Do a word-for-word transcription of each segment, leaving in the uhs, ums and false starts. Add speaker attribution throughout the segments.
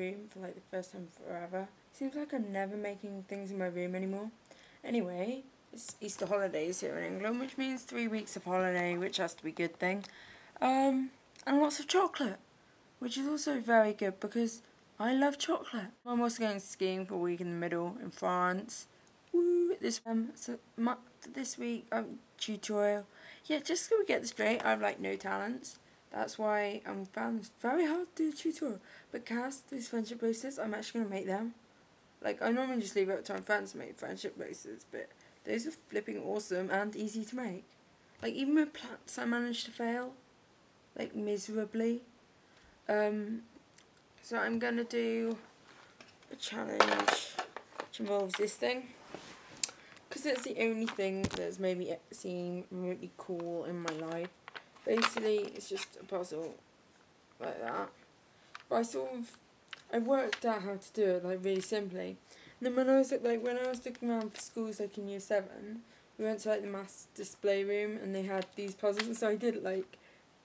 Speaker 1: room for like the first time forever. Seems like I'm never making things in my room anymore. Anyway, it's Easter holidays here in England, which means three weeks of holiday, which has to be a good thing. Um, and lots of chocolate, which is also very good because I love chocolate. I'm also going skiing for a week in the middle in France. Woo! This um, so my, this week um tutorial. Yeah, just so we get this straight, I have like no talents. That's why I'm found this very hard to do a tutorial. But Cass, these friendship bracelets, I'm actually gonna make them. Like I normally just leave it up to my friends to make friendship bracelets, but those are flipping awesome and easy to make. Like even with plants, I managed to fail, like miserably. Um, so I'm gonna do a challenge which involves this thing, because it's the only thing that's made me seem really cool in my life. Basically, it's just a puzzle like that. But I sort of, I worked out how to do it like really simply. And then when I was like when I was looking around for schools like in year seven, we went to like the maths display room and they had these puzzles, and so I did it like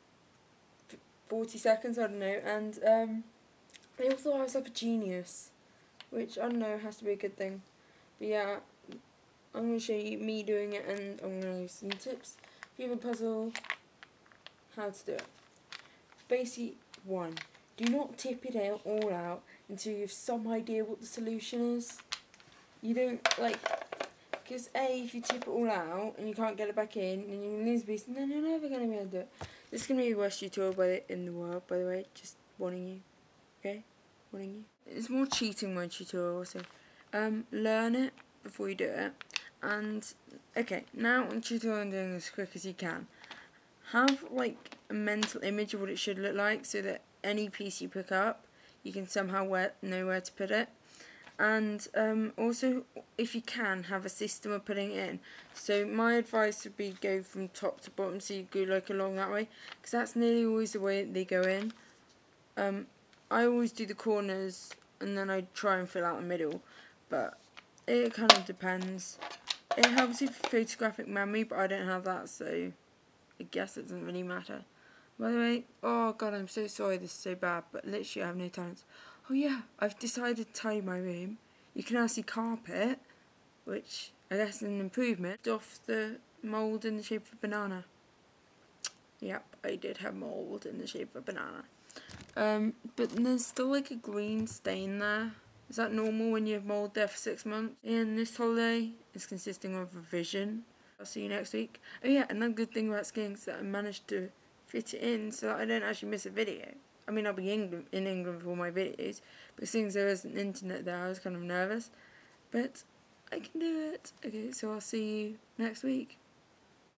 Speaker 1: forty seconds, I don't know, and um, they all thought I was like a genius, which I don't know, has to be a good thing. But yeah, I'm going to show you me doing it, and I'm going to use some tips. If you have a puzzle, how to do it. Basic one, do not tip it out all out until you have some idea what the solution is. You don't, like, because A, if you tip it all out and you can't get it back in, then you lose a piece, and then you're never going to be able to do it. This is going to be the worst tutorial by the, in the world, by the way, just warning you, okay? Warning you. It's more cheating my tutorial, so um, learn it before you do it. And, okay, now on tutorial I'm doing as quick as you can. Have, like, a mental image of what it should look like so that any piece you pick up, you can somehow where, know where to put it. And um, also, if you can, have a system of putting it in. So my advice would be go from top to bottom, so you go like along that way, because that's nearly always the way they go in. Um, I always do the corners, and then I try and fill out the middle, but it kind of depends. It helps with photographic memory, but I don't have that, so I guess it doesn't really matter. By the way, oh god, I'm so sorry this is so bad, but literally I have no talents. Oh yeah, I've decided to tidy my room. You can now see carpet, which I guess is an improvement. Off the mould in the shape of a banana. Yep, I did have mould in the shape of a banana. Um, but there's still like a green stain there. Is that normal when you have mould there for six months? And this holiday is consisting of revision. I'll see you next week. Oh yeah, another good thing about skiing is that I managed to fit it in so that I don't actually miss a video. I mean, I'll be England, in England for all my videos, but since there isn't internet there, I was kind of nervous. But I can do it. Okay, so I'll see you next week.